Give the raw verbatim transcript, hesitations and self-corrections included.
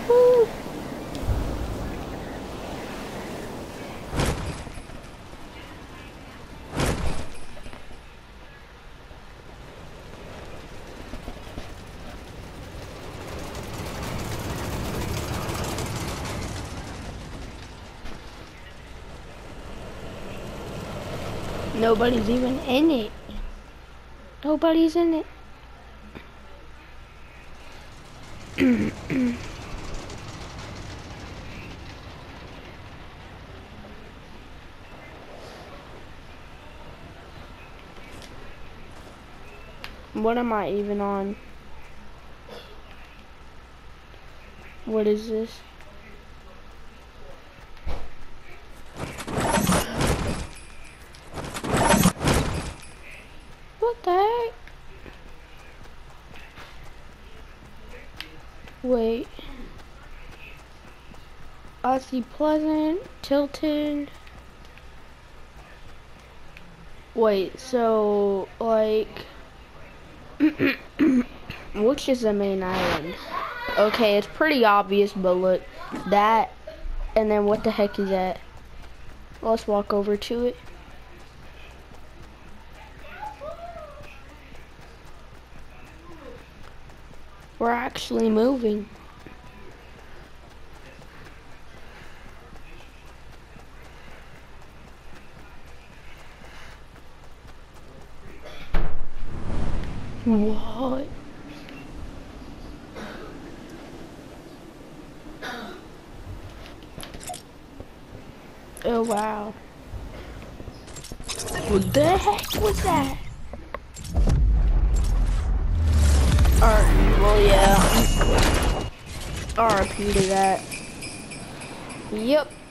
Woo. Nobody's even in it. Nobody's in it. What am I even on? What is this? What the heck? Wait. I see Pleasant, Tilted. Wait, so like which is the main island? Okay, it's pretty obvious, but look, that, and then what the heck is that? Let's walk over to it. We're actually moving. What? Oh wow. What the heck was that? Alright, well yeah. R I P to that. Yep.